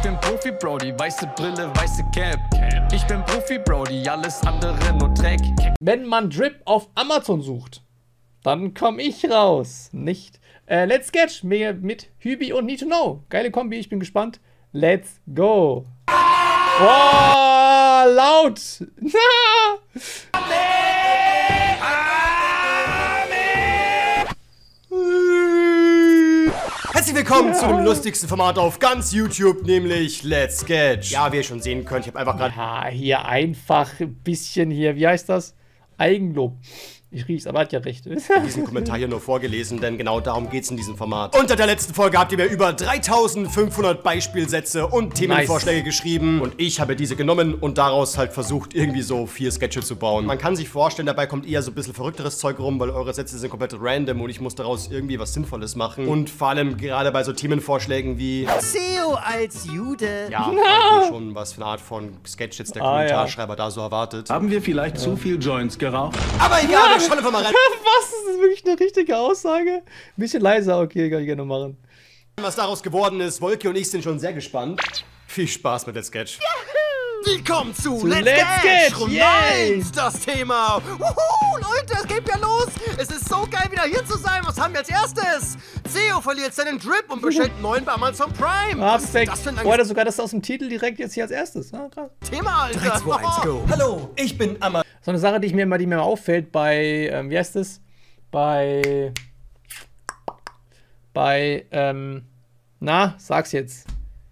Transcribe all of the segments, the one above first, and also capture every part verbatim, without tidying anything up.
bin Profi, Brody, weiße Brille, weiße Cap. Ich bin Profi, Brody, alles andere nur Dreck. Wenn man Drip auf Amazon sucht, dann komme ich raus. Nicht. Äh, Let's Sketch mit Hübi und Need to Know. Geile Kombi, ich bin gespannt. Let's go. Oh, laut. Herzlich willkommen zu dem lustigsten Format auf ganz YouTube, nämlich Let's Sketch. Ja, wie ihr schon sehen könnt, ich habe einfach gerade... Ja, hier einfach ein bisschen hier, wie heißt das? Eigenlob. Ich riech's, aber hat ja recht. diesen Kommentar hier nur vorgelesen, denn genau darum geht's in diesem Format. Unter der letzten Folge habt ihr mir über dreitausendfünfhundert Beispielsätze und Themenvorschläge nice. geschrieben. Und ich habe diese genommen und daraus halt versucht, irgendwie so vier Sketche zu bauen. Man kann sich vorstellen, dabei kommt eher so ein bisschen verrückteres Zeug rum, weil eure Sätze sind komplett random und ich muss daraus irgendwie was Sinnvolles machen. Und vor allem gerade bei so Themenvorschlägen wie Theo als Jude. Ja, no. schon was für eine Art von Sketch jetzt der ah, Kommentarschreiber ja. da so erwartet. Haben wir vielleicht ja. zu viel Joints geraucht? Aber egal, ja. wir schauen einfach mal rein. Was? Das ist wirklich eine richtige Aussage? Ein bisschen leiser, okay, kann ich gerne machen. Was daraus geworden ist, Wolke und ich sind schon sehr gespannt. Viel Spaß mit der Sketch. Willkommen zu, zu Let's, Let's Sketch! Sketch. Nein, das Thema. Wuhu, Leute, es geht ja los. Es ist so geil, wieder hier zu sein. Was haben wir als erstes? Theo verliert seinen Drip und bestellt einen neuen bei Amazon Prime. Ah, Was ist das für ein Oder sogar das aus dem Titel direkt jetzt hier als erstes. Ah, krass. Thema, Alter. drei, zwei, eins, go. Hallo, ich bin Amma. So eine Sache, die, ich mir immer, die mir immer auffällt bei, ähm, wie heißt das? Bei, bei, ähm, na, sag's jetzt.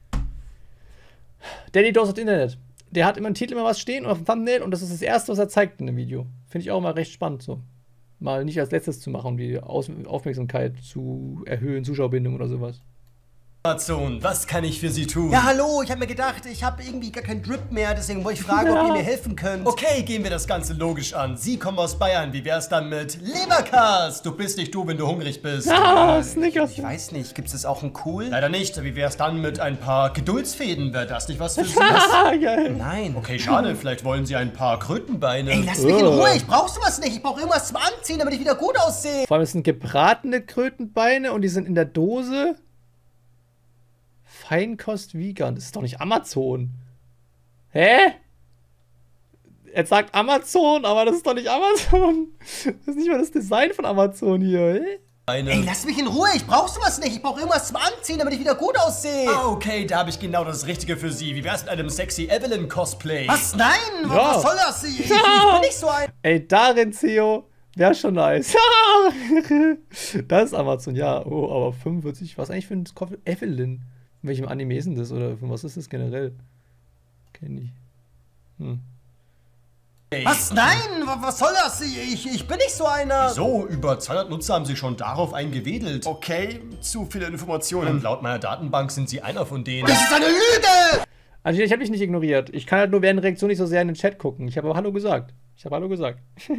Danny Dose hat Internet. Der hat immer einen Titel, immer was stehen und auf dem Thumbnail und das ist das Erste, was er zeigt in dem Video. Finde ich auch immer recht spannend so. Mal nicht als letztes zu machen, die Aus Aufmerksamkeit zu erhöhen, Zuschauerbindung oder sowas. Amazon, was kann ich für Sie tun? Ja, hallo, ich habe mir gedacht, ich habe irgendwie gar keinen Drip mehr, deswegen wollte ich fragen, ja. ob ihr mir helfen könnt. Okay, gehen wir das Ganze logisch an. Sie kommen aus Bayern, wie wär's dann mit Leberkas? Du bist nicht du, wenn du hungrig bist. Ja, äh, Snickers. Ich weiß nicht, gibt es auch einen cool? Leider nicht, wie wär's dann mit ein paar Geduldsfäden? Wäre das nicht was für Sie? Geil. Nein. Okay, schade, vielleicht wollen Sie ein paar Krötenbeine. Ey, lass mich in Ruhe, ich brauch sowas nicht. Ich brauche irgendwas zum Anziehen, damit ich wieder gut aussehe. Vor allem, es sind gebratene Krötenbeine und die sind in der Dose. Feinkost vegan. Das ist doch nicht Amazon. Hä? Er sagt Amazon, aber das ist doch nicht Amazon. Das ist nicht mal das Design von Amazon hier. Hä? Eine. Ey, lass mich in Ruhe, ich brauch sowas nicht. Ich brauche irgendwas zum Anziehen, damit ich wieder gut aussehe. Ah, okay, da habe ich genau das Richtige für Sie. Wie wär's mit einem sexy Evelyn-Cosplay? Was? Nein? Ja. Was soll das? Ich, ich, ich bin nicht so ein... Ey, darin, Theo, wäre schon nice. Das ist Amazon, ja. Oh, aber fünfundvierzig, was eigentlich für ein Kopf? Evelyn? In welchem Anime ist denn das? Oder von was ist das generell? Kenn ich. Hm. Was? Nein! Was soll das? Ich, ich bin nicht so einer. So, über zweihundert Nutzer haben Sie schon darauf eingewedelt. Okay, zu viele Informationen. Und laut meiner Datenbank sind Sie einer von denen. Das ist eine Lüge! Also ich habe dich nicht ignoriert. Ich kann halt nur während der Reaktion nicht so sehr in den Chat gucken. Ich habe aber Hallo gesagt. Ich habe Hallo gesagt.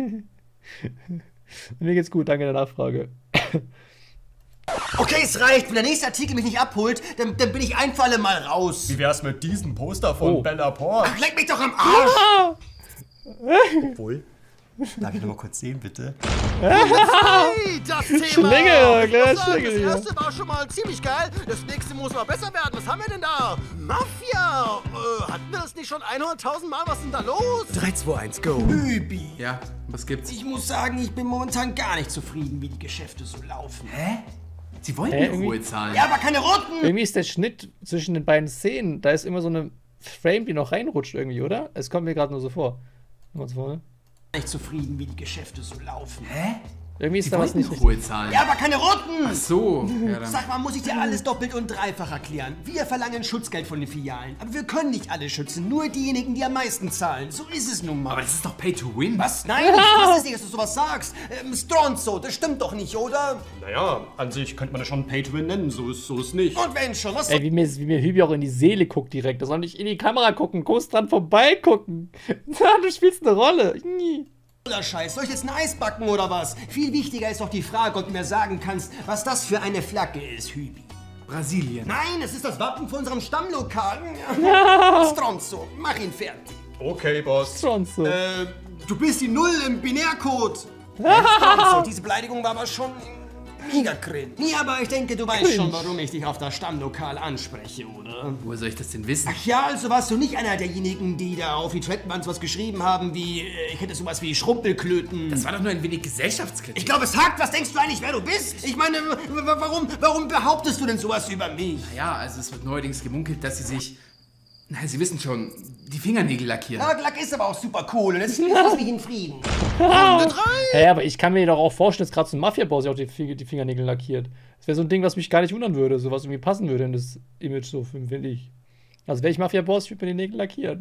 Mir geht's gut, danke der Nachfrage. Okay, es reicht. Wenn der nächste Artikel mich nicht abholt, dann, dann bin ich ein für alle Mal raus. Wie wär's mit diesem Poster von Oh. Bella Porsche? Ach, leck mich doch am Arsch! Ah! Obwohl, darf ich noch mal kurz sehen, bitte? Hey, das Thema! Schlinge, Ich muss kleiner sagen, Schlinge das hier. erste war schon mal ziemlich geil. Das nächste muss mal besser werden. Was haben wir denn da? Mafia! Äh, hatten wir das nicht schon hunderttausend Mal? Was ist denn da los? drei, zwei, eins, go. Übi. Ja, was gibt's? Ich muss sagen, ich bin momentan gar nicht zufrieden, wie die Geschäfte so laufen. Hä? Sie wollten Hä, doch irgendwie- wohl zahlen. Ja, aber keine Roten! Irgendwie ist der Schnitt zwischen den beiden Szenen, da ist immer so eine Frame, die noch reinrutscht irgendwie, oder? Es kommt mir gerade nur so vor. Mal so vorne. Nicht zufrieden, wie die Geschäfte so laufen. Hä? Irgendwie ist Sie da was wollten nicht doch richtig. wohl zahlen. Ja, aber keine Roten! Ach so. Ja, dann. Sag mal, muss ich dir alles doppelt und dreifach erklären? Wir verlangen Schutzgeld von den Filialen, aber wir können nicht alle schützen, nur diejenigen, die am meisten zahlen. So ist es nun mal. Aber das ist doch Pay to Win. Was? Nein, ich weiß es nicht, dass du sowas sagst. Ähm, Stronzo, das stimmt doch nicht, oder? Naja, an sich könnte man das schon Pay to Win nennen, so ist so ist nicht. Und wenn schon, was Ey, wie mir, wie mir Hübi auch in die Seele guckt direkt. Das soll nicht in die Kamera gucken, kurz dran vorbei gucken. Du spielst eine Rolle. Nie. soll der Scheiß? Soll ich jetzt ein Eis backen oder was? Viel wichtiger ist doch die Frage, ob du mir sagen kannst, was das für eine Flagge ist, Hübi. Brasilien. Nein, es ist das Wappen von unserem Stammlokal. Stronzo, mach ihn fertig. Okay, Boss. Schon so. Äh, du bist die Null im Binärcode. Stronzo, diese Beleidigung war aber schon... Mega cringe. Ja, aber ich denke, du weißt schon, warum ich dich auf das Stammlokal anspreche, oder? Woher soll ich das denn wissen? Ach ja, also warst du nicht einer derjenigen, die da auf die Trendbands was geschrieben haben, wie, äh, ich hätte sowas wie Schrumpelklöten. Das war doch nur ein wenig Gesellschaftskritik. Ich glaube, es hakt. Was denkst du eigentlich, wer du bist? Ich meine, w- w- warum, warum behauptest du denn sowas über mich? Ja, also es wird neuerdings gemunkelt, dass sie sich, na, Sie wissen schon, die Fingernägel lackieren. Ja, Lack ist aber auch super cool und jetzt lass mich in Frieden. Runde drei. Hä, aber ich kann mir doch auch vorstellen, dass gerade so ein Mafia-Boss sich auch die, Finger- die Fingernägel lackiert. Das wäre so ein Ding, was mich gar nicht wundern würde, so was irgendwie passen würde in das Image, so finde ich. Also wäre ich Mafia-Boss, ich würde mir die Nägel lackieren.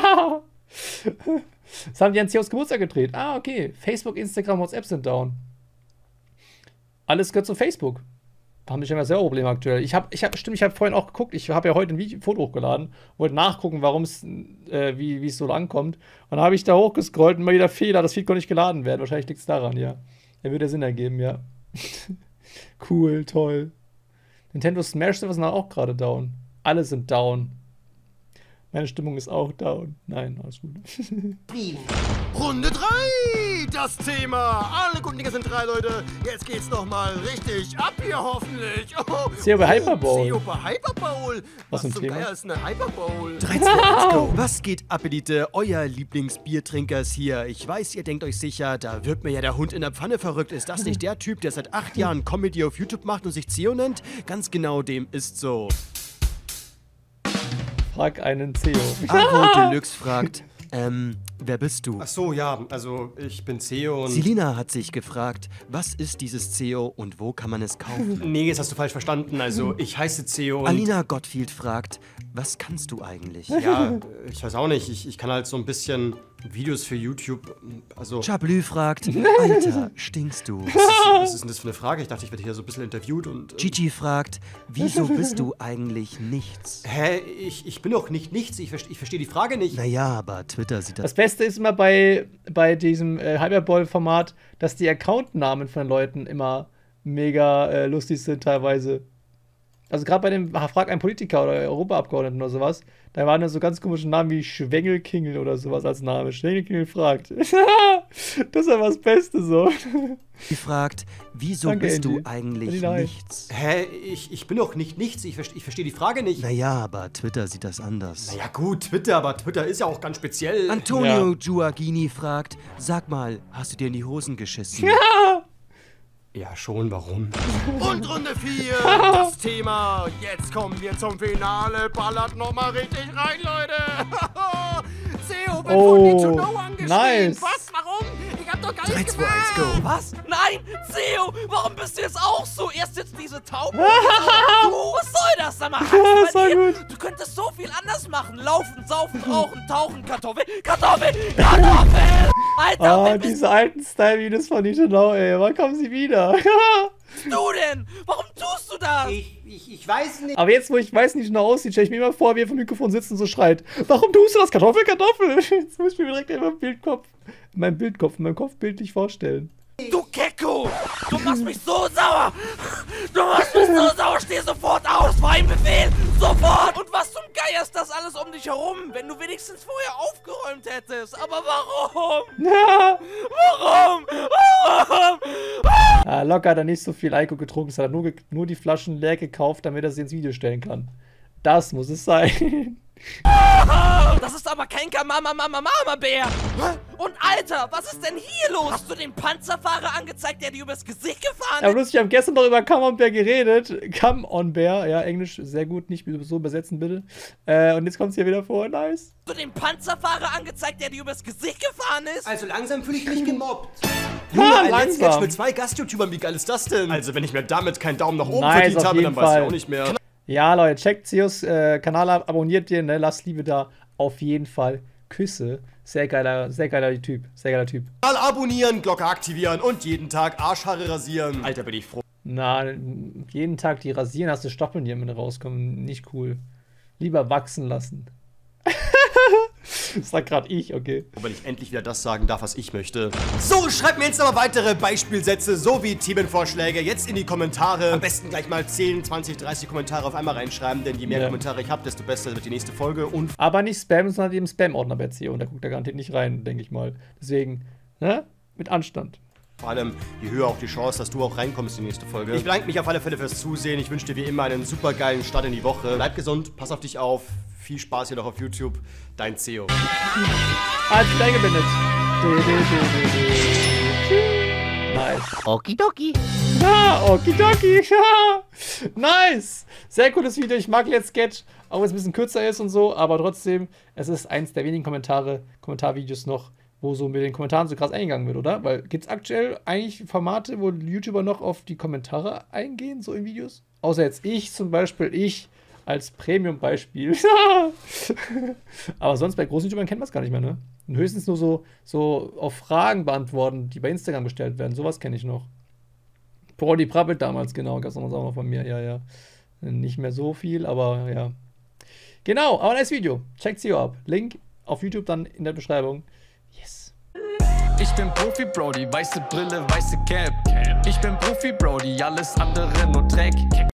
Das haben die an Zeos Geburtstag gedreht. Ah, okay. Facebook, Instagram, WhatsApp sind down. Alles gehört zu Facebook. Haben wir schon mal selber Probleme aktuell. Ich habe, ich habe, stimmt, ich habe vorhin auch geguckt. Ich habe ja heute ein Video, Foto hochgeladen, wollte nachgucken, warum es, äh, wie wie es so ankommt. Und dann habe ich da hochgescrollt und mal wieder Fehler. Das Feed konnte nicht geladen werden. Wahrscheinlich liegt es daran, ja. Er würde Sinn ergeben, ja. Cool, toll. Nintendo Smash Server sind auch gerade down. Alle sind down. Meine Stimmung ist auch down. Nein, alles gut. Frieden. Runde drei. Das Thema. Alle guten Dinge sind drei, Leute. Jetzt geht's nochmal richtig ab hier, hoffentlich. Oh, C O bei Hyperbowl. C O bei Hyperbowl. Was Was ein zum Thema? Geier ist eine Hyperbowl? drei, zwei, eins, go. Was geht ab, Elite? Euer Lieblingsbiertrinkers hier. Ich weiß, ihr denkt euch sicher, da wirkt mir ja der Hund in der Pfanne verrückt. Ist das nicht der Typ, der seit acht Jahren Comedy auf YouTube macht und sich C E O nennt? Ganz genau, dem ist so. Frag einen C E O. Avo Deluxe fragt, ähm, wer bist du? Ach so, ja, also ich bin C E O und... Selina hat sich gefragt, was ist dieses C E O und wo kann man es kaufen? Nee, jetzt hast du falsch verstanden. Also ich heiße C E O und... Alina Gottfield fragt, was kannst du eigentlich? Ja, ich weiß auch nicht. Ich, ich kann halt so ein bisschen Videos für YouTube, also... Chablü fragt, Alter, stinkst du? Was ist, was ist denn das für eine Frage? Ich dachte, ich werde hier so ein bisschen interviewt und... äh, Gigi fragt, wieso bist du eigentlich nichts? Hä? Ich, ich bin doch nicht nichts. Ich, verste- ich verstehe die Frage nicht. Naja, aber Twitter sieht das... Das Beste ist immer bei, bei diesem äh, Hyperball-Format, dass die Accountnamen von den Leuten immer mega äh, lustig sind teilweise. Also gerade bei dem Frag einen Politiker oder Europaabgeordneten oder sowas, da waren dann so ganz komische Namen wie Schwengelkingel oder sowas als Name. Schwengelkingel fragt. Das ist aber das Beste so. Die fragt, wieso Danke, bist Andy. du eigentlich Andy, nein. nichts? Hä? Ich, ich bin doch nicht nichts. Ich, verste- ich verstehe die Frage nicht. Naja, aber Twitter sieht das anders. Naja gut, Twitter, aber Twitter ist ja auch ganz speziell. Antonio Ja. Giuagini fragt, sag mal, hast du dir in die Hosen geschissen? Ja, schon, warum? Und Runde vier. Das Thema. Jetzt kommen wir zum Finale. Ballert nochmal richtig rein, Leute. C E O wird Oh, von Need to Know angeschrien. nice. Was? Warum? Ich hab doch gar drei, nichts zwei, eins, gemacht. go. Was? Nein! Theo, warum bist du jetzt auch so? Erst jetzt diese Tauben. Du, was soll das? Sag mal, Angst Das bei war dir? gut. Du könntest so viel anders machen. Laufen, saufen, rauchen, tauchen, Kartoffel, Kartoffel, Kartoffel! Alter, Oh, wer bist diese alten Style-Videos von Need to Know, ey. Wann kommen sie wieder? du denn? Warum tust du das? Ich, ich, ich weiß nicht. Aber jetzt, wo ich weiß, nicht genau aussieht, stelle ich mir immer vor, wie er vom Mikrofon sitzt und so schreit. Warum tust du das? Kartoffel, Kartoffel! Jetzt muss ich mir direkt in meinem Bildkopf, in meinem Bildkopf, in meinem Kopf bildlich vorstellen. Du Gecko! Du machst mich so sauer! Du machst mich so sauer! Steh sofort auf! Das war ein Befehl! Sofort! Und was zum Geier ist das alles um dich herum? Wenn du wenigstens vorher aufgeräumt hättest! Aber warum? Warum? Warum? Ah, locker hat er nicht so viel Alkohol getrunken, es hat er nur, ge nur die Flaschen leer gekauft, damit er sie ins Video stellen kann. Das muss es sein. Das ist aber kein Mama-Mama-Mama-Bär! Und Alter, was ist denn hier los? Hast du den Panzerfahrer angezeigt, der dir übers Gesicht gefahren Aber ist? lustig, wir haben gestern noch über Come on Bear geredet. Come on Bear, ja, Englisch sehr gut, nicht so übersetzen bitte. Äh, und jetzt kommt es hier wieder vor, nice. Hast du den Panzerfahrer angezeigt, der dir übers Gesicht gefahren ist? Also langsam fühle ich mich gemobbt. Junge, Ha, ein Let's langsam. Sketch mit zwei Gast-YouTubern, wie geil ist das denn? Also wenn ich mir damit keinen Daumen nach oben Nice, verdient auf habe, jeden dann weiß ich Fall. auch nicht mehr. Ja, Leute, checkt Zeus äh, Kanal ab, abonniert den, ne, lasst Liebe da. Auf jeden Fall Küsse. Sehr geiler, sehr geiler Typ. Sehr geiler Typ. Mal abonnieren, Glocke aktivieren und jeden Tag Arschhaare rasieren. Alter, bin ich froh. Na, jeden Tag die rasieren, hast du Stacheln, die am Ende rauskommen. Nicht cool. Lieber wachsen lassen. Das sag grad ich, okay. Wenn ich endlich wieder das sagen darf, was ich möchte. So, schreibt mir jetzt aber weitere Beispielsätze sowie Themenvorschläge jetzt in die Kommentare. Am besten gleich mal zehn, zwanzig, dreißig Kommentare auf einmal reinschreiben, denn je mehr Ja. Kommentare ich habe, desto besser wird die nächste Folge. Und Aber nicht spammen, sondern eben Spam-Ordner bei C E O. Und da guckt er garantiert nicht rein, denke ich mal. Deswegen, ne? Mit Anstand. Vor allem, je höher auch die Chance, dass du auch reinkommst in die nächste Folge. Ich bedanke mich auf alle Fälle fürs Zusehen. Ich wünsche dir wie immer einen super geilen Start in die Woche. Bleib gesund, pass auf dich auf. Viel Spaß hier noch auf YouTube. Dein C E O. Als eingeblendet. Nice. Okidoki. Ah, okidoki. Nice. Sehr cooles Video. Ich mag Let's Sketch. Auch wenn es ein bisschen kürzer ist und so. Aber trotzdem, es ist eins der wenigen Kommentare, Kommentarvideos noch, wo so mit den Kommentaren so krass eingegangen wird, oder? Weil gibt es aktuell eigentlich Formate, wo YouTuber noch auf die Kommentare eingehen, so in Videos? Außer jetzt ich zum Beispiel, ich als Premium-Beispiel. Aber sonst bei großen YouTubern kennt man es gar nicht mehr, ne? Und höchstens nur so, so auf Fragen beantworten, die bei Instagram gestellt werden. Sowas kenne ich noch. Brody Prabbit damals, genau, gab es auch noch von mir, ja, ja. Nicht mehr so viel, aber ja. Genau, aber nice Video. Checkt sie ab. Link auf YouTube dann in der Beschreibung. Yes. Ich bin Profi, Brody, weiße Brille, weiße Cap. Ich bin Profi, Brody, alles andere nur Dreck.